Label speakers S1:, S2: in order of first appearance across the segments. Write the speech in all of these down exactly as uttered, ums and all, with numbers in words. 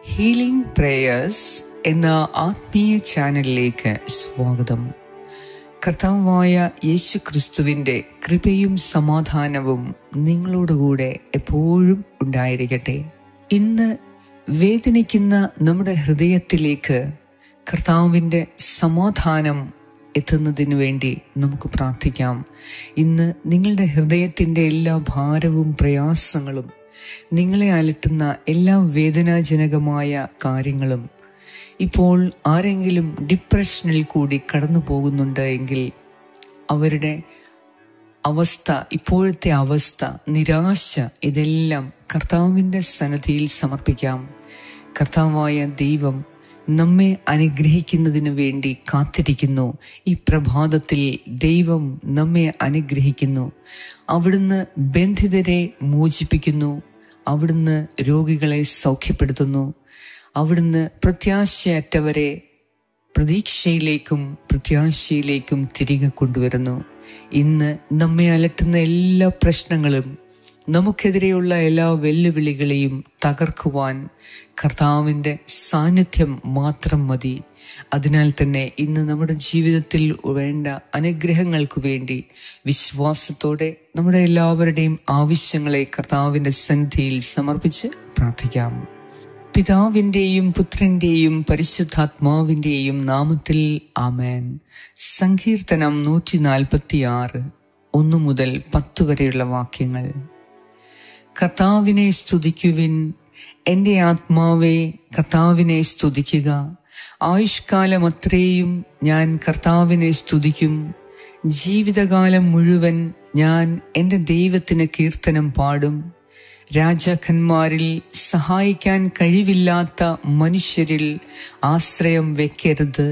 S1: Healing prayers എന്ന ആത്മീയ ചാനലിലേക്ക് സ്വാഗതം. കർത്താവായ യേശു ക്രിസ്തുവിൻ്റെ കൃപയും സമാധാനവും നിങ്ങളോടുകൂടെ എപ്പോഴും ഉണ്ടായിരിക്കട്ടെ. ഇന്ന് വേദനിക്കുന്ന നമ്മുടെ ഹൃദയത്തിലേക്ക് കർത്താവിൻ്റെ സമാധാനം എത്തുന്നതിന് വേണ്ടി നമുക്ക് പ്രാർത്ഥിക്കാം. ഇന്ന് നിങ്ങളുടെ ഹൃദയത്തിൻ്റെ എല്ലാ ഭാരവും പ്രയാസങ്ങളും, നിങ്ങളെ അലട്ടുന്ന എല്ലാ വേദനാജനകമായ കാര്യങ്ങളും, ഇപ്പോൾ ആരെങ്കിലും ഡിപ്രഷനിൽ കൂടി കടന്നു പോകുന്നുണ്ട് എങ്കിൽ അവരുടെ അവസ്ഥ, ഇപ്പോഴത്തെ അവസ്ഥ, നിരാശ, ഇതെല്ലാം കർത്താവിൻ്റെ സന്നിധിയിൽ സമർപ്പിക്കാം. കർത്താവായ ദൈവം നമ്മെ അനുഗ്രഹിക്കുന്നതിന് വേണ്ടി കാത്തിരിക്കുന്നു. ഈ പ്രഭാതത്തിൽ ദൈവം നമ്മെ അനുഗ്രഹിക്കുന്നു. അവിടുന്ന് ബന്ധിതരെ മോചിപ്പിക്കുന്നു. അവിടുന്ന് രോഗികളെ സൗഖ്യപ്പെടുത്തുന്നു. അവിടുന്ന് പ്രത്യാശയറ്റവരെ പ്രതീക്ഷയിലേക്കും പ്രത്യാശയിലേക്കും തിരികെ കൊണ്ടുവരുന്നു. ഇന്ന് നമ്മെ അലട്ടുന്ന എല്ലാ പ്രശ്നങ്ങളും, നമുക്കെതിരെയുള്ള എല്ലാ വെല്ലുവിളികളെയും തകർക്കുവാൻ കർത്താവിൻ്റെ സാന്നിധ്യം മാത്രം മതി. അതിനാൽ തന്നെ ഇന്ന് നമ്മുടെ ജീവിതത്തിൽ വേണ്ട അനുഗ്രഹങ്ങൾക്ക് വേണ്ടി വിശ്വാസത്തോടെ നമ്മുടെ എല്ലാവരുടെയും ആവശ്യങ്ങളെ കർത്താവിൻ്റെ സന്നിധിയിൽ സമർപ്പിച്ച് പ്രാർത്ഥിക്കാം. പിതാവിൻ്റെയും പുത്രൻ്റെയും പരിശുദ്ധാത്മാവിൻ്റെയും നാമത്തിൽ ആമേൻ. സങ്കീർത്തനം നൂറ്റി നാൽപ്പത്തി ആറ് ഒന്ന് മുതൽ പത്ത് വരെയുള്ള വാക്യങ്ങൾ. കർത്താവിനെ സ്തുതിക്കുവിൻ, എൻ്റെ ആത്മാവേ കർത്താവിനെ സ്തുതിക്കുക. ആയുഷ്കാലം അത്രയും ഞാൻ കർത്താവിനെ സ്തുതിക്കും. ജീവിതകാലം മുഴുവൻ ഞാൻ എൻ്റെ ദൈവത്തിന് കീർത്തനം പാടും. രാജാക്കന്മാരിൽ സഹായിക്കാൻ കഴിവില്ലാത്ത മനുഷ്യരിൽ ആശ്രയം വെക്കരുത്.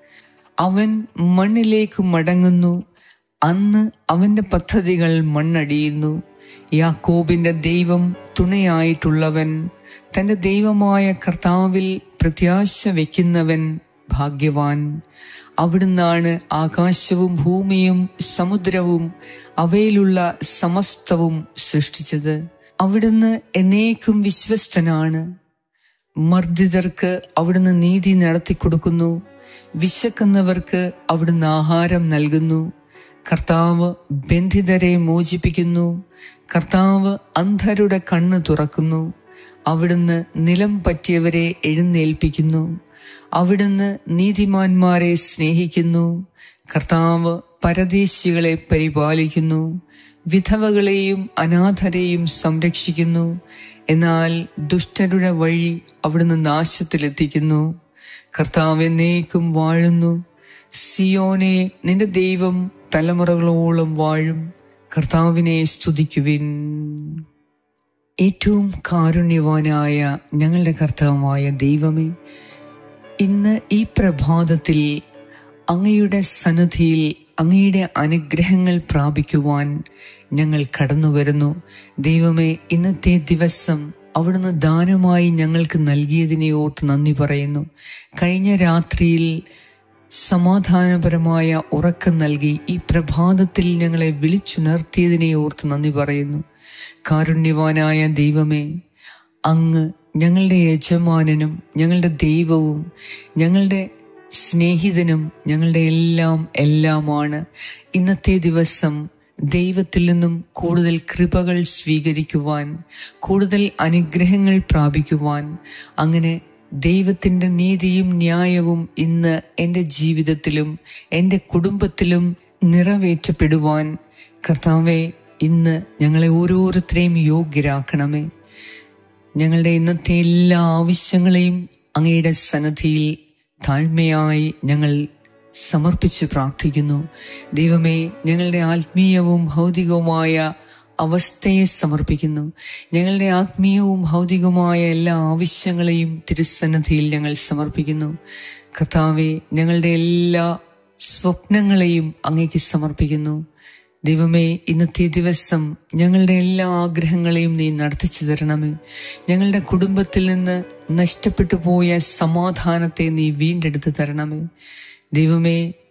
S1: അവൻ മണ്ണിലേക്ക് മടങ്ങുന്നു, അന്ന് അവൻ്റെ പദ്ധതികൾ മണ്ണടിയുന്നു. യാക്കോബിന്റെ ദൈവം തുണയായിട്ടുള്ളവൻ, തൻ്റെ ദൈവമായ കർത്താവിൽ പ്രത്യാശ വയ്ക്കുന്നവൻ ഭാഗ്യവാൻ. അവിടുന്നാണ് ആകാശവും ഭൂമിയും സമുദ്രവും അവയിലുള്ള സമസ്തവും സൃഷ്ടിച്ചത്. അവിടുന്ന് എന്നേക്കും വിശ്വസ്തനാണ്. മർദ്ദിതർക്ക് അവിടുന്ന് നീതി നടത്തിക്കൊടുക്കുന്നു. വിശക്കുന്നവർക്ക് അവിടുന്ന് ആഹാരം നൽകുന്നു. കർത്താവ് ബന്ധിതരെ മോചിപ്പിക്കുന്നു. കർത്താവ് അന്ധരുടെ കണ്ണ് തുറക്കുന്നു. അവിടുന്ന് നിലം പറ്റിയവരെ എഴുന്നേൽപ്പിക്കുന്നു. അവിടുന്ന് നീതിമാന്മാരെ സ്നേഹിക്കുന്നു. കർത്താവ് പരദേശികളെ പരിപാലിക്കുന്നു. വിധവകളെയും അനാഥരെയും സംരക്ഷിക്കുന്നു. എന്നാൽ ദുഷ്ടരുടെ വഴി അവിടുന്ന് നാശത്തിലെത്തിക്കുന്നു. കർത്താവ് എന്നേക്കും വാഴുന്നു. സിയോനെ, നിന്റെ ദൈവം തലമുറകളോളം വാഴും. കർത്താവിനെ സ്തുതിക്കുവിൻ. ഏറ്റവും കാരുണ്യവാനായ ഞങ്ങളുടെ കർത്താവായ ദൈവമേ, ഇന്ന് ഈ പ്രഭാതത്തിൽ അങ്ങയുടെ സന്നിധിയിൽ അങ്ങയുടെ അനുഗ്രഹങ്ങൾ പ്രാപിക്കുവാൻ ഞങ്ങൾ കടന്നു വരുന്നു. ദൈവമേ, ഇന്നത്തെ ദിവസം അവിടുന്ന് ദാനമായി ഞങ്ങൾക്ക് നൽകിയതിനെ ഓർത്ത് നന്ദി പറയുന്നു. കഴിഞ്ഞ രാത്രിയിൽ സമാധാനപരമായ ഉറക്കം നൽകി ഈ പ്രഭാതത്തിൽ ഞങ്ങളെ വിളിച്ചുണർത്തിയതിനെ ഓർത്ത് നന്ദി പറയുന്നു. കാരുണ്യവാനായ ദൈവമേ, അങ്ങ് ഞങ്ങളുടെ യജമാനനും ഞങ്ങളുടെ ദൈവവും ഞങ്ങളുടെ സ്നേഹിതനും ഞങ്ങളുടെ എല്ലാം എല്ലാമാണ്. ഇന്നത്തെ ദിവസം ദൈവത്തിൽ നിന്നും കൂടുതൽ കൃപകൾ സ്വീകരിക്കുവാൻ, കൂടുതൽ അനുഗ്രഹങ്ങൾ പ്രാപിക്കുവാൻ, അങ്ങനെ ദൈവത്തിൻ്റെ നീതിയും ന്യായവും ഇന്ന് എൻ്റെ ജീവിതത്തിലും എൻ്റെ കുടുംബത്തിലും നിറവേറ്റപ്പെടുവാൻ കർത്താവെ, ഇന്ന് ഞങ്ങളെ ഓരോരുത്തരെയും യോഗ്യരാക്കണമേ. ഞങ്ങളുടെ ഇന്നത്തെ എല്ലാ ആവശ്യങ്ങളെയും അങ്ങയുടെ സന്നിധിയിൽ താഴ്മയായി ഞങ്ങൾ സമർപ്പിച്ച് പ്രാർത്ഥിക്കുന്നു. ദൈവമേ, ഞങ്ങളുടെ ആത്മീയവും ഭൗതികവുമായ അവസ്ഥയെ സമർപ്പിക്കുന്നു. ഞങ്ങളുടെ ആത്മീയവും ഭൗതികവുമായ എല്ലാ ആവശ്യങ്ങളെയും തിരുസന്നിധിയിൽ ഞങ്ങൾ സമർപ്പിക്കുന്നു. കർത്താവെ, ഞങ്ങളുടെ എല്ലാ സ്വപ്നങ്ങളെയും അങ്ങേക്ക് സമർപ്പിക്കുന്നു. ദൈവമേ, ഇന്നത്തെ ദിവസം ഞങ്ങളുടെ എല്ലാ ആഗ്രഹങ്ങളെയും നീ നടത്തിച്ചു തരണമേ. ഞങ്ങളുടെ കുടുംബത്തിൽ നിന്ന് നഷ്ടപ്പെട്ടു പോയ സമാധാനത്തെ നീ വീണ്ടെടുത്ത് തരണമേ. ദൈവമേ,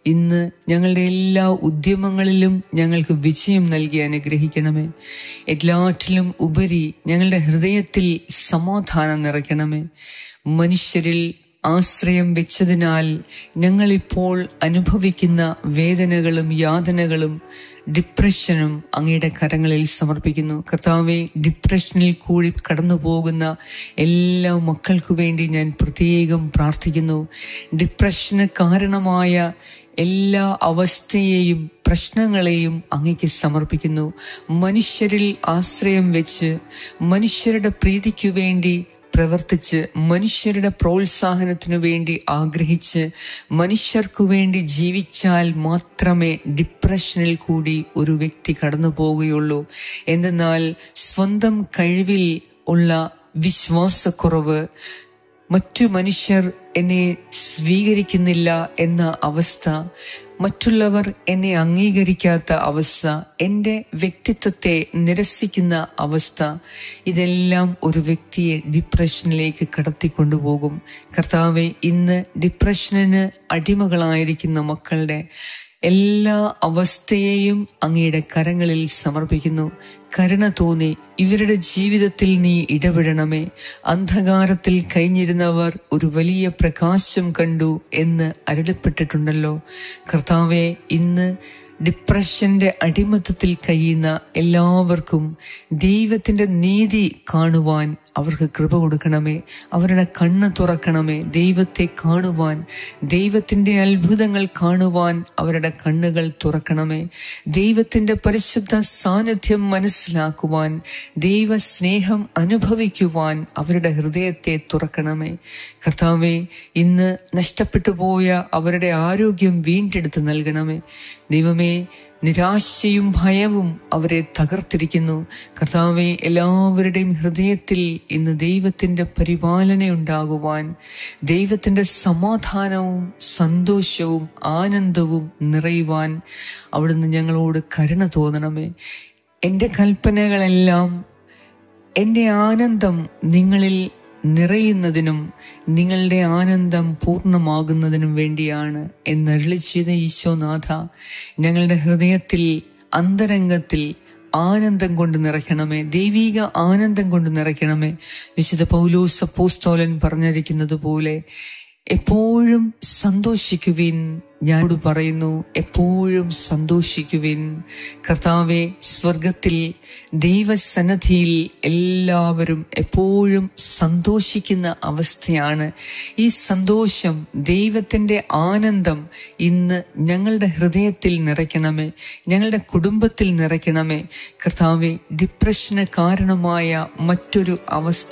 S1: ഇന്ന് ഞങ്ങളുടെ എല്ലാ ഉദ്യമങ്ങളിലും ഞങ്ങൾക്ക് വിജയം നൽകി അനുഗ്രഹിക്കണമേ. എല്ലാറ്റിലും ഉപരി ഞങ്ങളുടെ ഹൃദയത്തിൽ സമാധാനം നിറയ്ക്കണമേ. മനുഷ്യരിൽ ആശ്രയം വെച്ചതിനാൽ ഞങ്ങളിപ്പോൾ അനുഭവിക്കുന്ന വേദനകളും യാതനകളും ഡിപ്രഷനും അങ്ങയുടെ കരങ്ങളിൽ സമർപ്പിക്കുന്നു. കർത്താവെ, ഡിപ്രഷനിൽ കൂടി കടന്നു പോകുന്ന എല്ലാ മക്കൾക്കു വേണ്ടി ഞാൻ പ്രത്യേകം പ്രാർത്ഥിക്കുന്നു. ഡിപ്രഷന് കാരണമായ എല്ലാ അവസ്ഥയെയും പ്രശ്നങ്ങളെയും അങ്ങയ്ക്ക് സമർപ്പിക്കുന്നു. മനുഷ്യരിൽ ആശ്രയം വെച്ച് മനുഷ്യരുടെ പ്രീതിക്കു വേണ്ടി പ്രവർത്തിച്ച് മനുഷ്യരുടെ പ്രോത്സാഹനത്തിനു വേണ്ടി ആഗ്രഹിച്ച് മനുഷ്യർക്കു വേണ്ടി ജീവിച്ചാൽ മാത്രമേ ഡിപ്രഷനിൽ കൂടി ഒരു വ്യക്തി കടന്നു പോവുകയുള്ളൂ. എന്തെന്നാൽ സ്വന്തം കഴിവിൽ ഉള്ള വിശ്വാസക്കുറവ്, മറ്റു മനുഷ്യർ എന്നെ സ്വീകരിക്കുന്നില്ല എന്ന അവസ്ഥ, മറ്റുള്ളവർ എന്നെ അംഗീകരിക്കാത്ത അവസ്ഥ, എൻ്റെ വ്യക്തിത്വത്തെ നിരസിക്കുന്ന അവസ്ഥ, ഇതെല്ലാം ഒരു വ്യക്തിയെ ഡിപ്രഷനിലേക്ക് കടത്തിക്കൊണ്ടുപോകും. കർത്താവെ, ഇന്ന് ഡിപ്രഷന് അടിമകളായിരിക്കുന്ന മക്കളുടെ എല്ലാ അവസ്ഥയെയും അങ്ങയുടെ കരങ്ങളിൽ സമർപ്പിക്കുന്നു. കരുണ തോന്നി ഇവരുടെ ജീവിതത്തിൽ നീ ഇടപെടണമേ. അന്ധകാരത്തിൽ കഴിഞ്ഞിരുന്നവർ ഒരു വലിയ പ്രകാശം കണ്ടു എന്ന് അരുളപ്പെട്ടിട്ടുണ്ടല്ലോ. കർത്താവെ, ഇന്ന് ഡിപ്രഷന്റെ അടിമത്തത്തിൽ കഴിയുന്ന എല്ലാവർക്കും ദൈവത്തിന്റെ നീതി കാണുവാൻ അവർക്ക് കൃപ കൊടുക്കണമേ. അവരുടെ കണ്ണ് തുറക്കണമേ. ദൈവത്തെ കാണുവാൻ, ദൈവത്തിന്റെ അത്ഭുതങ്ങൾ കാണുവാൻ അവരുടെ കണ്ണുകൾ തുറക്കണമേ. ദൈവത്തിന്റെ പരിശുദ്ധ സാന്നിധ്യം മനസ്സിലാക്കുവാൻ, ദൈവ സ്നേഹം അനുഭവിക്കുവാൻ അവരുടെ ഹൃദയത്തെ തുറക്കണമേ. കർത്താവെ, ഇന്ന് നഷ്ടപ്പെട്ടു പോയ അവരുടെ ആരോഗ്യം വീണ്ടെടുത്ത് നൽകണമേ. ദൈവമേ, നിരാശയും ഭയവും അവരെ തകർത്തിരിക്കുന്നു. കർത്താവെ, എല്ലാവരുടെയും ഹൃദയത്തിൽ ഇന്ന് ദൈവത്തിന്റെ പരിപാലന ഉണ്ടാകുവാൻ, ദൈവത്തിന്റെ സമാധാനവും സന്തോഷവും ആനന്ദവും നിറയുവാൻ അവിടുന്ന് ഞങ്ങളോട് കരുണ തോന്നണമേ. എൻ്റെ കൽപ്പനകളെല്ലാം എൻ്റെ ആനന്ദം നിങ്ങളിൽ നിറയുന്നതിനും നിങ്ങളുടെ ആനന്ദം പൂർണ്ണമാകുന്നതിനും വേണ്ടിയാണ് എന്നരുളി ചെയ്ത ഈശോനാഥ, ഞങ്ങളുടെ ഹൃദയത്തിൽ അന്തരംഗത്തിൽ ആനന്ദം കൊണ്ട് നിറയ്ക്കണമേ. ദൈവിക ആനന്ദം കൊണ്ട് നിറയ്ക്കണമേ. വിശുദ്ധ പൗലോസ് അപ്പോസ്തലൻ പറഞ്ഞിരിക്കുന്നത് പോലെ എപ്പോഴും സന്തോഷിക്കുവിൻ. ഞാനോട് പറയുന്നു, എപ്പോഴും സന്തോഷിക്കുവിൻ. കർത്താവെ, സ്വർഗത്തിൽ ദൈവസന്നിധിയിൽ എല്ലാവരും എപ്പോഴും സന്തോഷിക്കുന്ന അവസ്ഥയാണ്. ഈ സന്തോഷം, ദൈവത്തിൻ്റെ ആനന്ദം ഇന്ന് ഞങ്ങളുടെ ഹൃദയത്തിൽ നിറയ്ക്കണമേ, ഞങ്ങളുടെ കുടുംബത്തിൽ നിറയ്ക്കണമേ. കർത്താവെ, ഡിപ്രഷന് കാരണമായ മറ്റൊരു അവസ്ഥ,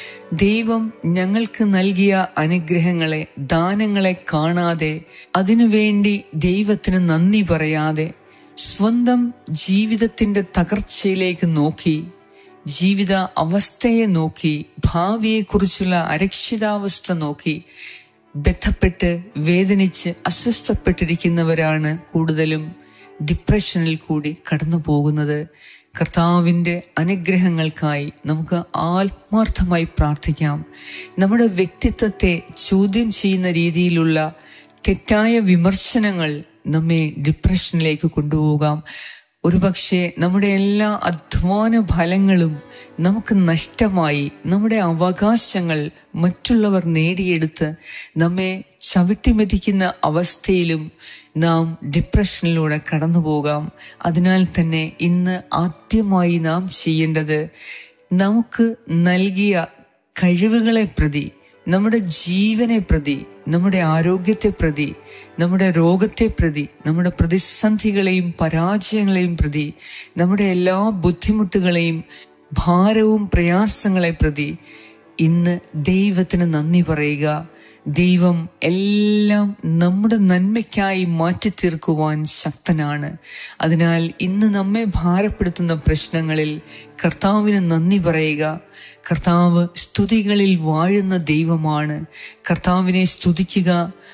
S1: ദൈവം ഞങ്ങൾക്ക് നൽകിയ അനുഗ്രഹങ്ങളെ, ദാനങ്ങളെ കാണാതെ, അതിനുവേണ്ടി ദൈവത്തിന് നന്ദി പറയാതെ, സ്വന്തം ജീവിതത്തിന്റെ തകർച്ചയിലേക്ക് നോക്കി, ജീവിത അവസ്ഥയെ നോക്കി, ഭാവിയെക്കുറിച്ചുള്ള അരക്ഷിതാവസ്ഥ നോക്കി ബന്ധപ്പെട്ട് വേദനിച്ച് അസ്വസ്ഥപ്പെട്ടിരിക്കുന്നവരാണ് കൂടുതലും ഡിപ്രഷനിൽ കൂടി കടന്നു പോകുന്നത്. കർത്താവിൻ്റെ അനുഗ്രഹങ്ങൾക്കായി നമുക്ക് ആത്മാർത്ഥമായി പ്രാർത്ഥിക്കാം. നമ്മുടെ വ്യക്തിത്വത്തെ ചോദ്യം ചെയ്യുന്ന രീതിയിലുള്ള തെറ്റായ വിമർശനങ്ങൾ നമ്മെ ഡിപ്രഷനിലേക്ക് കൊണ്ടുപോകാം. ഒരുപക്ഷെ നമ്മുടെ എല്ലാ അധ്വാന ഫലങ്ങളും നമുക്ക് നഷ്ടമായി, നമ്മുടെ അവകാശങ്ങൾ മറ്റുള്ളവർ നേടിയെടുത്ത് നമ്മെ ചവിട്ടിമെതിക്കുന്ന അവസ്ഥയിലും നാം ഡിപ്രഷനിലൂടെ കടന്നു പോകാം. അതിനാൽ തന്നെ ഇന്ന് ആദ്യമായി നാം ചെയ്യേണ്ടത്, നമുക്ക് നൽകിയ കഴിവുകളെ പ്രതി, നമ്മുടെ ജീവനെ പ്രതി, നമ്മുടെ ആരോഗ്യത്തെ പ്രതി, നമ്മുടെ രോഗത്തെ പ്രതി, നമ്മുടെ പ്രതിസന്ധികളെയും പരാജയങ്ങളെയും പ്രതി, നമ്മുടെ എല്ലാ ബുദ്ധിമുട്ടുകളെയും ഭാരവും പ്രയാസങ്ങളെ പ്രതി ഇന്ന് ദൈവത്തിന് നന്ദി പറയുക. ദൈവം എല്ലാം നമ്മുടെ നന്മയ്ക്കായി മാറ്റിത്തീർക്കുവാൻ ശക്തനാണ്. അതിനാൽ ഇന്ന് നമ്മെ ഭാരപ്പെടുത്തുന്ന പ്രശ്നങ്ങളിൽ കർത്താവിന് നന്ദി പറയുക. കർത്താവ് സ്തുതികളിൽ വാഴുന്ന ദൈവമാണ്. കർത്താവിനെ സ്തുതിക്കുക.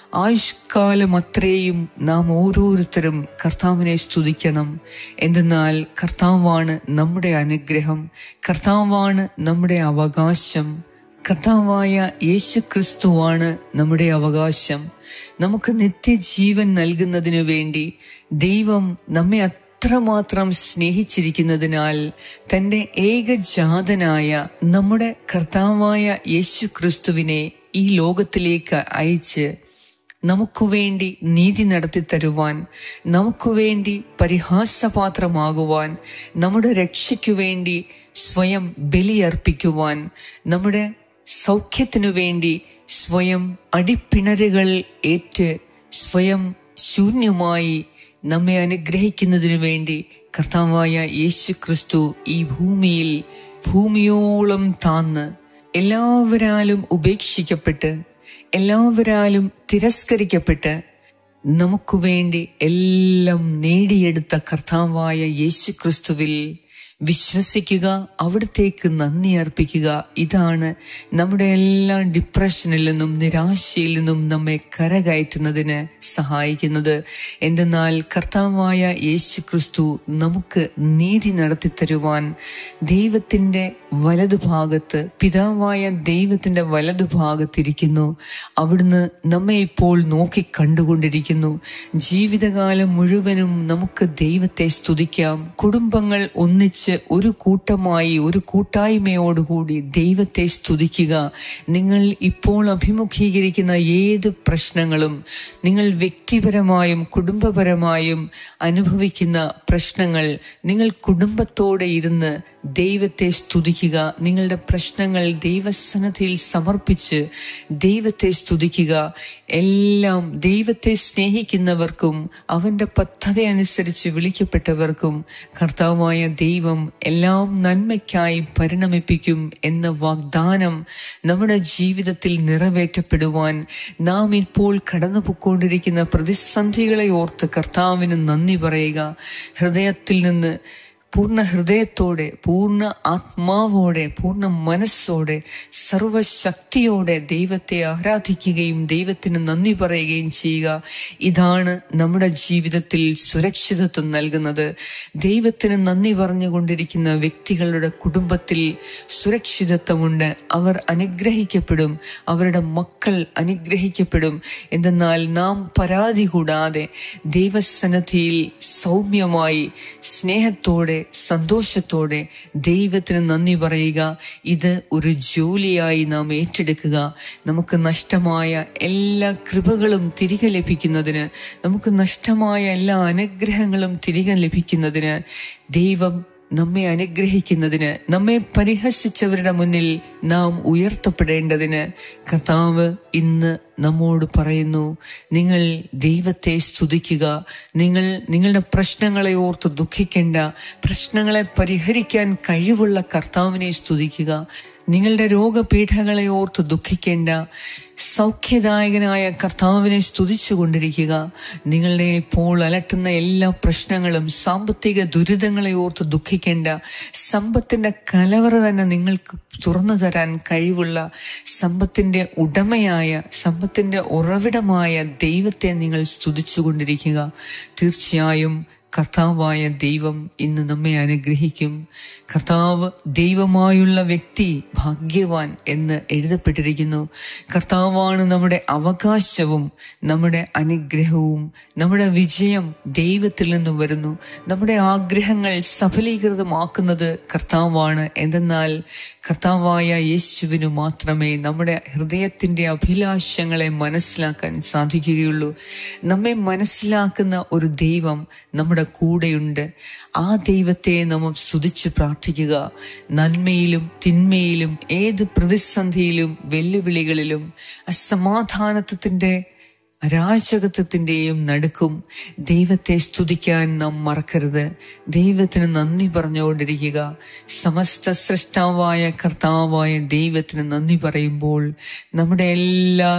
S1: ആയുഷ്കാലം അത്രയും നാം ഓരോരുത്തരും കർത്താവിനെ സ്തുതിക്കണം. എന്തെന്നാൽ കർത്താവാണ് നമ്മുടെ അനുഗ്രഹം, കർത്താവാണ് നമ്മുടെ അവകാശം. കർത്താവായ യേശു ക്രിസ്തുവാണ് നമ്മുടെ അവകാശം. നമുക്ക് നിത്യജീവൻ നൽകുന്നതിനു വേണ്ടി ദൈവം നമ്മെ അത്രമാത്രം സ്നേഹിച്ചിരിക്കുന്നതിനാൽ തൻ്റെ ഏകജാതനായ നമ്മുടെ കർത്താവായ യേശു ക്രിസ്തുവിനെ ഈ ലോകത്തിലേക്ക് അയച്ച് നമുക്ക് വേണ്ടി നീതി നടത്തി തരുവാൻ, നമുക്ക് വേണ്ടി പരിഹാസപാത്രമാകുവാൻ, നമ്മുടെ രക്ഷയ്ക്കു വേണ്ടി സ്വയം ബലിയർപ്പിക്കുവാൻ, നമ്മുടെ സൗഖ്യത്തിനു വേണ്ടി സ്വയം അടിപ്പിണരുകൾ ഏറ്റ് സ്വയം ശൂന്യമായി നമ്മെ അനുഗ്രഹിക്കുന്നതിനു വേണ്ടി കർത്താവായ യേശു ക്രിസ്തു ഈ ഭൂമിയിൽ ഭൂമിയോളം താന്ന് എല്ലാവരാലും ഉപേക്ഷിക്കപ്പെട്ട് എല്ലാവരാലും തിരസ്കരിക്കപ്പെട്ട് നമുക്ക് വേണ്ടി എല്ലാം നേടിയെടുത്ത കർത്താവായ യേശു ക്രിസ്തുവിൽ വിശ്വസിക്കുക, അവിടത്തേക്ക് നന്ദി അർപ്പിക്കുക. ഇതാണ് നമ്മുടെ എല്ലാ ഡിപ്രഷനിൽ നിന്നും നിരാശയിൽ നിന്നും നമ്മെ കരകയറ്റുന്നതിന് സഹായിക്കുന്നത്. എന്തെന്നാൽ കർത്താവായ യേശു ക്രിസ്തു നമുക്ക് നീതി നടത്തി തരുവാൻ ദൈവത്തിൻ്റെ വലതുഭാഗത്ത്, പിതാവായ ദൈവത്തിൻ്റെ വലതുഭാഗത്തിരിക്കുന്നു. അവിടുന്ന് നമ്മെ ഇപ്പോൾ നോക്കി കണ്ടുകൊണ്ടിരിക്കുന്നു. ജീവിതകാലം മുഴുവനും നമുക്ക് ദൈവത്തെ സ്തുതിക്കാം. കുടുംബങ്ങൾ ഒന്നിച്ച് ഒരു കൂട്ടമായി, ഒരു കൂട്ടായ്മയോടുകൂടി ദൈവത്തെ സ്തുതിക്കുക. നിങ്ങൾ ഇപ്പോൾ അഭിമുഖീകരിക്കുന്ന ഏത് പ്രശ്നങ്ങളും, നിങ്ങൾ വ്യക്തിപരമായും കുടുംബപരമായും അനുഭവിക്കുന്ന പ്രശ്നങ്ങൾ, നിങ്ങൾ കുടുംബത്തോടെ ഇരുന്ന് ദൈവത്തെ സ്തുതിക്കുക. നിങ്ങളുടെ പ്രശ്നങ്ങൾ ദൈവസന്നിധിയിൽ സമർപ്പിച്ച് ദൈവത്തെ സ്തുതിക്കുക. എല്ലാം ദൈവത്തെ സ്നേഹിക്കുന്നവർക്കും അവൻ്റെ പദ്ധതി അനുസരിച്ച് വിളിക്കപ്പെട്ടവർക്കും കർത്താവായ ദൈവം എല്ലാം നന്മയ്ക്കായി പരിണമിപ്പിക്കും എന്ന വാഗ്ദാനം നമ്മുടെ ജീവിതത്തിൽ നിറവേറ്റപ്പെടുവാൻ നാം ഇപ്പോൾ കടന്നുപോയിക്കൊണ്ടിരിക്കുന്ന പ്രതിസന്ധികളെ ഓർത്ത് കർത്താവിന് നന്ദി പറയുക. ഹൃദയത്തിൽ നിന്ന് പൂർണ്ണ ഹൃദയത്തോടെ, പൂർണ്ണ ആത്മാവോടെ, പൂർണ്ണ മനസ്സോടെ, സർവശക്തിയോടെ ദൈവത്തെ ആരാധിക്കുകയും ദൈവത്തിന് നന്ദി പറയുകയും ചെയ്യുക. ഇതാണ് നമ്മുടെ ജീവിതത്തിൽ സുരക്ഷിതത്വം നൽകുന്നത്. ദൈവത്തിന് നന്ദി പറഞ്ഞുകൊണ്ടിരിക്കുന്ന വ്യക്തികളുടെ കുടുംബത്തിൽ സുരക്ഷിതത്വമുണ്ട്. അവർ അനുഗ്രഹിക്കപ്പെടും, അവരുടെ മക്കൾ അനുഗ്രഹിക്കപ്പെടും. എന്തെന്നാൽ നാം പരാതി കൂടാതെ ദൈവസന്നിധിയിൽ സൗമ്യമായി, സ്നേഹത്തോടെ, സന്തോഷത്തോടെ ദൈവത്തിന് നന്ദി പറയുക. ഇത് ഒരു ജോലിയായി നാം ഏറ്റെടുക്കുക. നമുക്ക് നഷ്ടമായ എല്ലാ കൃപകളും തിരികെ ലഭിക്കുന്നതിന്, നമുക്ക് നഷ്ടമായ എല്ലാ അനുഗ്രഹങ്ങളും തിരികെ ലഭിക്കുന്നതിന്, ദൈവം നമ്മെ അനുഗ്രഹിക്കുന്നതിന്, നമ്മെ പരിഹസിച്ചവരുടെ മുന്നിൽ നാം ഉയർത്തപ്പെടേണ്ടതിന് കർത്താവ് ഇന്ന് നമ്മോട് പറയുന്നു, നിങ്ങൾ ദൈവത്തെ സ്തുതിക്കുക. നിങ്ങൾ നിങ്ങളുടെ പ്രശ്നങ്ങളെ ഓർത്ത് ദുഃഖിക്കേണ്ട. പ്രശ്നങ്ങളെ പരിഹരിക്കാൻ കഴിവുള്ള കർത്താവിനെ സ്തുതിക്കുക. നിങ്ങളുടെ രോഗപീഠകളെ ഓർത്ത് ദുഃഖിക്കേണ്ട. സൗഖ്യദായകനായ കർത്താവിനെ സ്തുതിച്ചു കൊണ്ടിരിക്കുക. നിങ്ങളുടെ ഇപ്പോൾ അലട്ടുന്ന എല്ലാ പ്രശ്നങ്ങളും, സാമ്പത്തിക ദുരിതങ്ങളെ ഓർത്ത് ദുഃഖിക്കേണ്ട. സമ്പത്തിന്റെ കലവറ തന്നെ നിങ്ങൾക്ക് തുറന്നു തരാൻ കഴിവുള്ള സമ്പത്തിന്റെ ഉടമയായ, സമ്പത്തിന്റെ ഉറവിടമായ ദൈവത്തെ നിങ്ങൾ സ്തുതിച്ചു കൊണ്ടിരിക്കുക. തീർച്ചയായും കർത്താവായ ദൈവം ഇന്ന് നമ്മെ അനുഗ്രഹിക്കും. കർത്താവ് ദൈവമായുള്ള വ്യക്തി ഭാഗ്യവാൻ എന്ന് എഴുതപ്പെട്ടിരിക്കുന്നു. കർത്താവാണ് നമ്മുടെ അവകാശവും നമ്മുടെ അനുഗ്രഹവും. നമ്മുടെ വിജയം ദൈവത്തിൽ നിന്നും വരുന്നു. നമ്മുടെ ആഗ്രഹങ്ങൾ സഫലീകൃതമാക്കുന്നത് കർത്താവാണ്. എന്തെന്നാൽ കർത്താവായ യേശുവിന് മാത്രമേ നമ്മുടെ ഹൃദയത്തിൻ്റെ അഭിലാഷങ്ങളെ മനസ്സിലാക്കാൻ സാധിക്കുകയുള്ളൂ. നമ്മെ മനസ്സിലാക്കുന്ന ഒരു ദൈവം നമ്മുടെ കൂടെയുണ്ട്. ആ ദൈവത്തെ നാം സ്തുതിച്ച് പ്രാർത്ഥിക്കുക. നന്മയിലും തിന്മയിലും, ഏത് പ്രതിസന്ധിയിലും വെല്ലുവിളികളിലും അസമാധാനത്വത്തിൻ്റെ അരാജകത്വത്തിൻ്റെയും നടുക്കും ദൈവത്തെ സ്തുതിക്കാൻ നാം മറക്കരുത്. ദൈവത്തിന് നന്ദി പറഞ്ഞുകൊണ്ടിരിക്കുക. സമസ്ത സൃഷ്ടാവായ കർത്താവായ ദൈവത്തിന് നന്ദി പറയുമ്പോൾ നമ്മുടെ എല്ലാ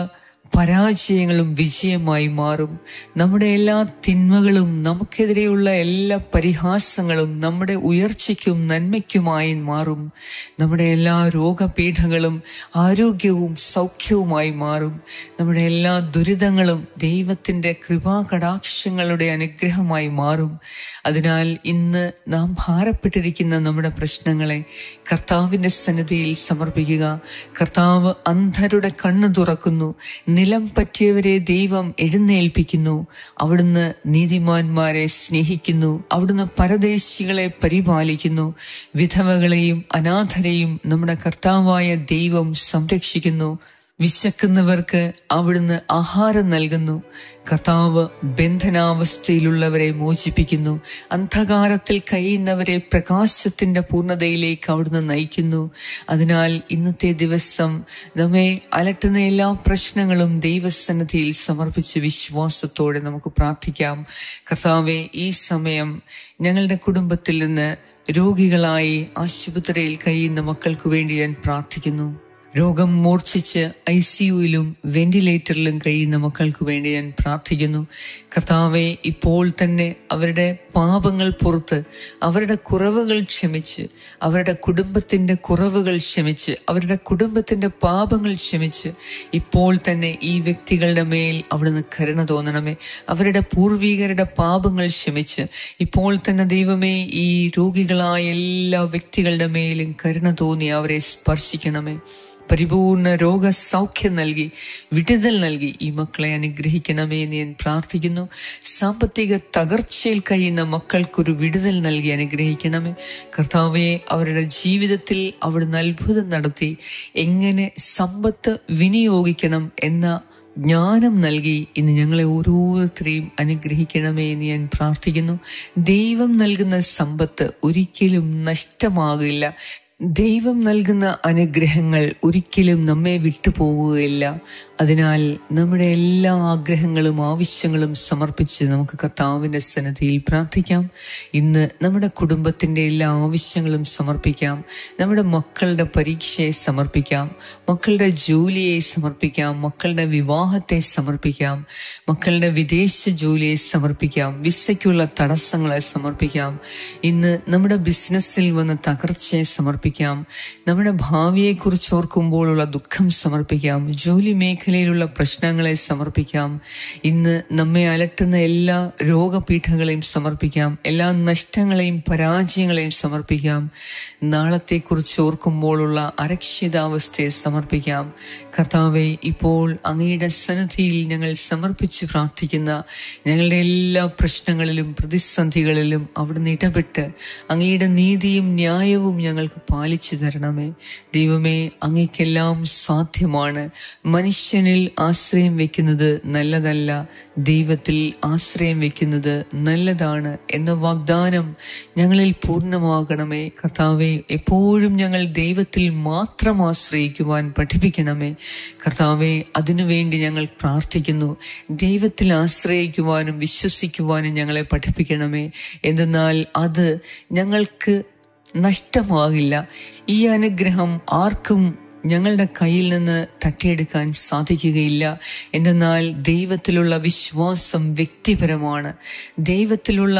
S1: പരാജയങ്ങളും വിജയമായി മാറും. നമ്മുടെ എല്ലാ തിന്മകളും, നമുക്കെതിരെയുള്ള എല്ലാ പരിഹാസങ്ങളും നമ്മുടെ ഉയർച്ചയ്ക്കും നന്മയ്ക്കുമായി മാറും. നമ്മുടെ എല്ലാ രോഗപീഠകളും ആരോഗ്യവും സൗഖ്യവുമായി മാറും. നമ്മുടെ എല്ലാ ദുരിതങ്ങളും ദൈവത്തിൻ്റെ കൃപാകടാക്ഷങ്ങളുടെ അനുഗ്രഹമായി മാറും. അതിനാൽ ഇന്ന് നാം ഭാരപ്പെട്ടിരിക്കുന്ന നമ്മുടെ പ്രശ്നങ്ങളെ കർത്താവിൻ്റെ സന്നിധിയിൽ സമർപ്പിക്കുക. കർത്താവ് അന്ധരുടെ കണ്ണു തുറക്കുന്നു, നിലം പറ്റിയവരെ ദൈവം എഴുന്നേൽപ്പിക്കുന്നു. അവിടുന്ന് നീതിമാന്മാരെ സ്നേഹിക്കുന്നു. അവിടുന്ന് പരദേശികളെ പരിപാലിക്കുന്നു. വിധവകളെയും അനാഥരെയും നമ്മുടെ കർത്താവായ ദൈവം സംരക്ഷിക്കുന്നു. വിശക്കുന്നവർക്ക് അവിടുന്ന് ആഹാരം നൽകുന്നു. കർത്താവ് ബന്ധനാവസ്ഥയിലുള്ളവരെ മോചിപ്പിക്കുന്നു. അന്ധകാരത്തിൽ കഴിയുന്നവരെ പ്രകാശത്തിന്റെ പൂർണ്ണതയിലേക്ക് അവിടുന്ന് നയിക്കുന്നു. അതിനാൽ ഇന്നത്തെ ദിവസം നമ്മെ അലട്ടുന്ന എല്ലാ പ്രശ്നങ്ങളും ദൈവസന്നിധിയിൽ സമർപ്പിച്ച് വിശ്വാസത്തോടെ നമുക്ക് പ്രാർത്ഥിക്കാം. കർത്താവെ, ഈ സമയം ഞങ്ങളുടെ കുടുംബത്തിൽ നിന്ന് രോഗികളായി ആശുപത്രിയിൽ കഴിയുന്ന മക്കൾക്ക് വേണ്ടി ഞാൻ പ്രാർത്ഥിക്കുന്നു. രോഗം മൂർച്ഛിച്ച് ഐ സി യുയിലും വെന്റിലേറ്ററിലും കഴിയുന്ന മക്കൾക്ക് വേണ്ടി ഞാൻ പ്രാർത്ഥിക്കുന്നു. കർത്താവെ, ഇപ്പോൾ തന്നെ അവരുടെ പാപങ്ങൾ പുറത്ത്, അവരുടെ കുറവുകൾ ക്ഷമിച്ച്, അവരുടെ കുടുംബത്തിൻ്റെ കുറവുകൾ ക്ഷമിച്ച്, അവരുടെ കുടുംബത്തിൻ്റെ പാപങ്ങൾ ക്ഷമിച്ച് ഇപ്പോൾ തന്നെ ഈ വ്യക്തികളുടെ മേൽ അവിടുന്ന് കരുണ തോന്നണമേ. അവരുടെ പൂർവികരുടെ പാപങ്ങൾ ക്ഷമിച്ച് ഇപ്പോൾ തന്നെ ദൈവമേ, ഈ രോഗികളായ എല്ലാ വ്യക്തികളുടെ മേലും കരുണ തോന്നി അവരെ സ്പർശിക്കണമേ. പരിപൂർണ രോഗസൗഖ്യം നൽകി വിടുതൽ നൽകി ഈ മക്കളെ അനുഗ്രഹിക്കണമേ എന്ന് ഞാൻ പ്രാർത്ഥിക്കുന്നു. സാമ്പത്തിക തകർച്ചയിൽ കഴിയുന്ന മക്കൾക്കൊരു വിടുതൽ നൽകി അനുഗ്രഹിക്കണമേ. കർത്താവെ, അവരുടെ ജീവിതത്തിൽ അവിടുന്ന് അത്ഭുതം നടത്തി എങ്ങനെ സമ്പത്ത് വിനിയോഗിക്കണം എന്ന ജ്ഞാനം നൽകി ഇന്ന് ഞങ്ങളെ ഓരോരുത്തരെയും അനുഗ്രഹിക്കണമേ എന്ന് ഞാൻ പ്രാർത്ഥിക്കുന്നു. ദൈവം നൽകുന്ന സമ്പത്ത് ഒരിക്കലും നഷ്ടമാകില്ല. ദൈവം നൽകുന്ന അനുഗ്രഹങ്ങൾ ഒരിക്കലും നമ്മെ വിട്ടുപോകുകയില്ല. അതിനാൽ നമ്മുടെ എല്ലാ ആഗ്രഹങ്ങളും ആവശ്യങ്ങളും സമർപ്പിച്ച് നമുക്ക് കർത്താവിൻ്റെ സന്നിധിയിൽ പ്രാർത്ഥിക്കാം. ഇന്ന് നമ്മുടെ കുടുംബത്തിൻ്റെ എല്ലാ ആവശ്യങ്ങളും സമർപ്പിക്കാം. നമ്മുടെ മക്കളുടെ പരീക്ഷയെ സമർപ്പിക്കാം. മക്കളുടെ ജോലിയെ സമർപ്പിക്കാം. മക്കളുടെ വിവാഹത്തെ സമർപ്പിക്കാം. മക്കളുടെ വിദേശ ജോലിയെ സമർപ്പിക്കാം. വിസയ്ക്കുള്ള തടസ്സങ്ങളെ സമർപ്പിക്കാം. ഇന്ന് നമ്മുടെ ബിസിനസ്സിൽ വന്ന തകർച്ചയെ സമർപ്പിക്കാം. നമ്മുടെ ഭാവിയെക്കുറിച്ച് ഓർക്കുമ്പോഴുള്ള ദുഃഖം സമർപ്പിക്കാം. ജോലി മേഖലയിലുള്ള പ്രശ്നങ്ങളെ സമർപ്പിക്കാം. ഇന്ന് നമ്മെ അലട്ടുന്ന എല്ലാ രോഗപീഠങ്ങളെയും സമർപ്പിക്കാം. എല്ലാ നഷ്ടങ്ങളെയും പരാജയങ്ങളെയും സമർപ്പിക്കാം. നാളത്തെക്കുറിച്ച് ഓർക്കുമ്പോഴുള്ള അരക്ഷിതാവസ്ഥയെ സമർപ്പിക്കാം. കർത്താവെ, ഇപ്പോൾ അങ്ങയുടെ സന്നിധിയിൽ ഞങ്ങൾ സമർപ്പിച്ച് പ്രാർത്ഥിക്കുന്ന ഞങ്ങളുടെ എല്ലാ പ്രശ്നങ്ങളിലും പ്രതിസന്ധികളിലും അവിടുന്ന് ഇടപെട്ട് അങ്ങയുടെ നീതിയും ന്യായവും ഞങ്ങൾക്ക് പാലിച്ചു തരണമേ. ദൈവമേ, അങ്ങേക്കെല്ലാം സാധ്യമാണ്. മനുഷ്യനിൽ ആശ്രയം വെക്കുന്നത് നല്ലതല്ല, ദൈവത്തിൽ ആശ്രയം വെക്കുന്നത് നല്ലതാണ് എന്ന വാഗ്ദാനം ഞങ്ങളിൽ പൂർണ്ണമാകണമേ. കർത്താവെ, എപ്പോഴും ഞങ്ങൾ ദൈവത്തിൽ മാത്രം ആശ്രയിക്കുവാൻ പഠിപ്പിക്കണമേ. കർത്താവെ, അതിനുവേണ്ടി ഞങ്ങൾ പ്രാർത്ഥിക്കുന്നു. ദൈവത്തിൽ ആശ്രയിക്കുവാനും വിശ്വസിക്കുവാനും ഞങ്ങളെ പഠിപ്പിക്കണമേ. എന്തെന്നാൽ അത് ഞങ്ങൾക്ക് നഷ്ടമാകില്ല. ഈ അനുഗ്രഹം ആർക്കും ഞങ്ങളുടെ കയ്യിൽ നിന്ന് തട്ടിയെടുക്കാൻ സാധിക്കുകയില്ല. എന്തെന്നാൽ ദൈവത്തിലുള്ള വിശ്വാസം വ്യക്തിപരമാണ്. ദൈവത്തിലുള്ള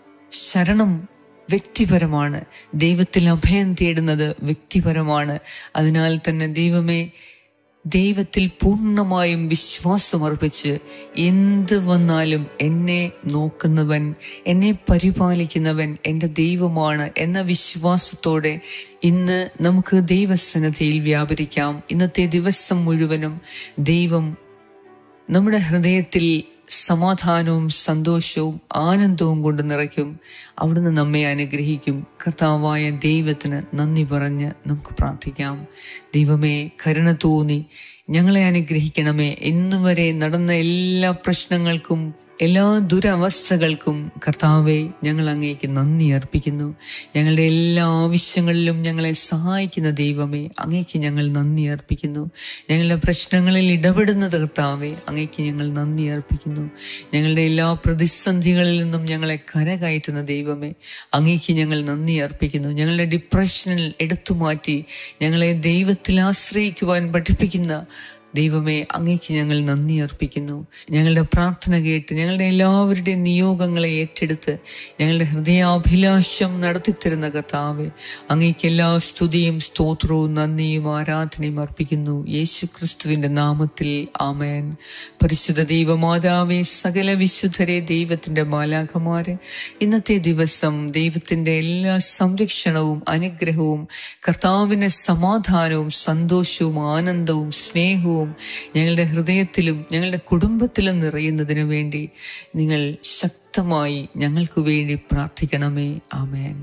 S1: ശരണം വ്യക്തിപരമാണ്. ദൈവത്തിൽ അഭയം തേടുന്നത് വ്യക്തിപരമാണ്. അതിനാൽ തന്നെ ദൈവമേ, ദൈവത്തിൽ പൂർണ്ണമായും വിശ്വാസമർപ്പിച്ച് എന്ത് വന്നാലും എന്നെ നോക്കുന്നവൻ, എന്നെ പരിപാലിക്കുന്നവൻ എൻ്റെ ദൈവമാണ് എന്ന വിശ്വാസത്തോടെ ഇന്ന് നമുക്ക് ദൈവസന്നിധിയിൽ വ്യാപരിക്കാം. ഇന്നത്തെ ദിവസം മുഴുവനും ദൈവം നമ്മുടെ ഹൃദയത്തിൽ സമാധാനവും സന്തോഷവും ആനന്ദവും കൊണ്ട് നിറയ്ക്കും. അവിടുന്ന് നമ്മെ അനുഗ്രഹിക്കും. കർത്താവായ ദൈവത്തിന് നന്ദി പറഞ്ഞ് നമുക്ക് പ്രാർത്ഥിക്കാം. ദൈവമേ, കരുണ തോന്നി ഞങ്ങളെ അനുഗ്രഹിക്കണമേ. ഇന്നുവരെ നടന്ന എല്ലാ പ്രശ്നങ്ങൾക്കും എല്ലാ ദുരവസ്ഥകൾക്കും കർത്താവെ, ഞങ്ങൾ അങ്ങേക്ക് നന്ദി അർപ്പിക്കുന്നു. ഞങ്ങളുടെ എല്ലാ ആവശ്യങ്ങളിലും ഞങ്ങളെ സഹായിക്കുന്ന ദൈവമേ, അങ്ങേക്ക് ഞങ്ങൾ നന്ദി അർപ്പിക്കുന്നു. ഞങ്ങളുടെ പ്രശ്നങ്ങളിൽ ഇടപെടുന്ന കർത്താവെ, അങ്ങേക്ക് ഞങ്ങൾ നന്ദി അർപ്പിക്കുന്നു. ഞങ്ങളുടെ എല്ലാ പ്രതിസന്ധികളിൽ നിന്നും ഞങ്ങളെ കരകയറ്റുന്ന ദൈവമേ, അങ്ങേക്ക് ഞങ്ങൾ നന്ദി അർപ്പിക്കുന്നു. ഞങ്ങളുടെ ഡിപ്രഷനിൽ എടുത്തുമാറ്റി ഞങ്ങളെ ദൈവത്തിൽ ആശ്രയിക്കുവാൻ പഠിപ്പിക്കുന്ന ദൈവമേ, അങ്ങേക്ക് ഞങ്ങൾ നന്ദി അർപ്പിക്കുന്നു. ഞങ്ങളുടെ പ്രാർത്ഥന കേട്ട് ഞങ്ങളുടെ എല്ലാവരുടെയും നിയോഗങ്ങളെ ഏറ്റെടുത്ത് ഞങ്ങളുടെ ഹൃദയാഭിലാഷം നടത്തിത്തരുന്ന കർത്താവേ, അങ്ങേക്ക് എല്ലാ സ്തുതിയും സ്തോത്രവും നന്ദിയും ആരാധനയും അർപ്പിക്കുന്നു യേശു ക്രിസ്തുവിന്റെ നാമത്തിൽ. ആമേൻ. പരിശുദ്ധ ദൈവമാതാവേ, സകല വിശുദ്ധരെ, ദൈവത്തിന്റെ മാലാഖമാരെ, ഇന്നത്തെ ദിവസം ദൈവത്തിന്റെ എല്ലാ സംരക്ഷണവും അനുഗ്രഹവും കർത്താവിന്റെ സമാധാനവും സന്തോഷവും ആനന്ദവും സ്നേഹവും ഞങ്ങളുടെ ഹൃദയത്തിലും ഞങ്ങളുടെ കുടുംബത്തിലും നിറയുന്നതിനു വേണ്ടി നിങ്ങൾ ശക്തമായി ഞങ്ങൾക്ക് വേണ്ടി പ്രാർത്ഥിക്കണമേ. ആമേൻ.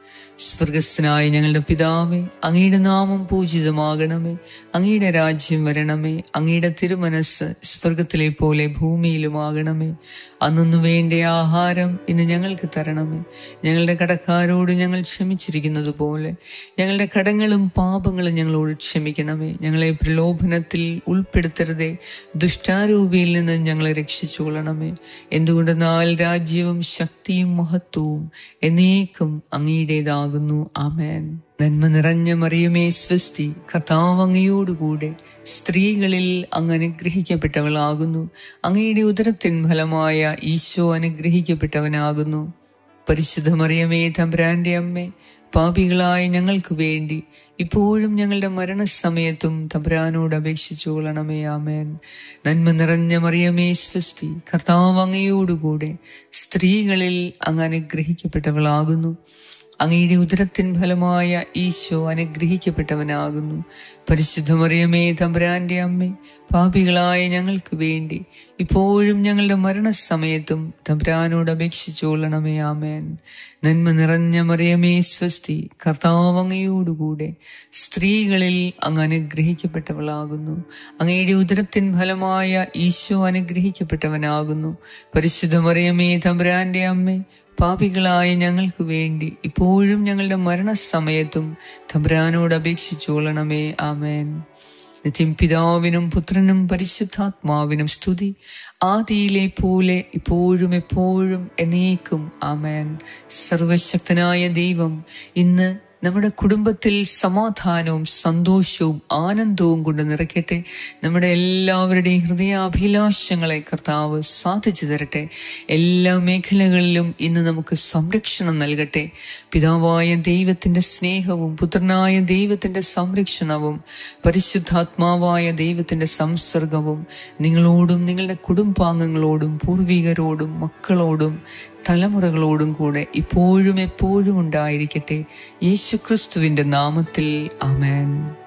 S1: സ്വർഗസ്ഥനായ ഞങ്ങളുടെ പിതാവേ, അങ്ങയുടെ നാമം പൂജിതമാകണമേ. അങ്ങയുടെ രാജ്യം വരണമേ. അങ്ങയുടെ തിരുമനസ് സ്വർഗത്തിലെ പോലെ ഭൂമിയിലുമാകണമേ. അന്നു വേണ്ട ആഹാരം ഇന്ന് ഞങ്ങൾക്ക് തരണമേ. ഞങ്ങളുടെ കടക്കാരോട് ഞങ്ങൾ ക്ഷമിച്ചിരിക്കുന്നത് പോലെ ഞങ്ങളുടെ കടങ്ങളും പാപങ്ങളും ഞങ്ങളോട് ക്ഷമിക്കണമേ. ഞങ്ങളെ പ്രലോഭനത്തിൽ ഉൾപ്പെടുത്തരുതേ, ദുഷ്ടാരൂപിയിൽ നിന്ന് ഞങ്ങളെ രക്ഷിച്ചുകൊള്ളണമേ. എന്തുകൊണ്ടെന്നാൽ രാജ്യവും ശക്തിയും മഹത്വവും എന്നേക്കും അങ്ങയുടേതാകുന്നു. ആമേൻ. നന്മ നിറഞ്ഞ മറിയമേ, സ്വസ്തി, കർത്താവ് അങ്ങയോടുകൂടെ സ്ത്രീകളിൽ അങ്ങ് അനുഗ്രഹിക്കപ്പെട്ടവളാകുന്നു. അങ്ങയുടെ ഉദരത്തിൻ ഫലമായ ഈശോ അനുഗ്രഹിക്കപ്പെട്ടവനാകുന്നു. പരിശുദ്ധ മറിയമേ, തമ്പുരാന്റെ അമ്മേ, പാപികളായ ഞങ്ങൾക്ക് വേണ്ടി ഇപ്പോഴും ഞങ്ങളുടെ മരണസമയത്തും തമ്പുരാനോട് അപേക്ഷിച്ചു കൊള്ളണമേ. ആമേൻ. നന്മ നിറഞ്ഞ മറിയമേ, സ്വസ്തി, കർത്താവ് അങ്ങയോടുകൂടെ സ്ത്രീകളിൽ അങ്ങ് അനുഗ്രഹിക്കപ്പെട്ടവളാകുന്നു. അങ്ങയുടെ ഉദരത്തിൻ ഫലമായ ഈശോ അനുഗ്രഹിക്കപ്പെട്ടവനാകുന്നു. പരിശുദ്ധ മറിയമേ, തമ്പുരാന്റെ അമ്മേ, പാപികളായ ഞങ്ങൾക്ക് വേണ്ടി ഇപ്പോഴും ഞങ്ങളുടെ മരണസമയത്തും തമ്പുരാനോട് അപേക്ഷിച്ചു കൊള്ളണമേ. ആമേൻ. നന്മ നിറഞ്ഞ മറിയമേ, സ്വസ്തി, കർത്താവ് അങ്ങയോടുകൂടെ സ്ത്രീകളിൽ അങ്ങ് അനുഗ്രഹിക്കപ്പെട്ടവളാകുന്നു. അങ്ങയുടെ ഉദരത്തിൻ ഫലമായ ഈശോ അനുഗ്രഹിക്കപ്പെട്ടവനാകുന്നു. പരിശുദ്ധ മറിയമേ, തമ്പുരാന്റെ അമ്മേ, പാപികളായ ഞങ്ങൾക്ക് വേണ്ടി ഇപ്പോഴും ഞങ്ങളുടെ മരണസമയത്തും തമ്പുരാനോട് അപേക്ഷിച്ചു കൊള്ളണമേ. ആമേൻ. നിത്യം പിതാവിനും പുത്രനും പരിശുദ്ധാത്മാവിനും സ്തുതി, ആദിയിലെ പോലെ ഇപ്പോഴും എപ്പോഴും എന്നേക്കും. ആമേൻ. സർവശക്തനായ ദൈവം ഇന്ന് നമ്മുടെ കുടുംബത്തിൽ സമാധാനവും സന്തോഷവും ആനന്ദവും കൊണ്ട് നിറയ്ക്കട്ടെ. നമ്മുടെ എല്ലാവരുടെയും ഹൃദയാഭിലാഷങ്ങളെ കർത്താവ് സാധിച്ചു തരട്ടെ. എല്ലാ മേഖലകളിലും ഇന്ന് നമുക്ക് സംരക്ഷണം നൽകട്ടെ. പിതാവായ ദൈവത്തിന്റെ സ്നേഹവും പുത്രനായ ദൈവത്തിന്റെ സംരക്ഷണവും പരിശുദ്ധാത്മാവായ ദൈവത്തിന്റെ സംസർഗവും നിങ്ങളോടും നിങ്ങളുടെ കുടുംബാംഗങ്ങളോടും പൂർവികരോടും മക്കളോടും തലമുറകളോടും കൂടെ ഇപ്പോഴും എപ്പോഴും ഉണ്ടായിരിക്കട്ടെ. യേശു ക്രിസ്തുവിന്റെ നാമത്തിൽ. ആമേൻ.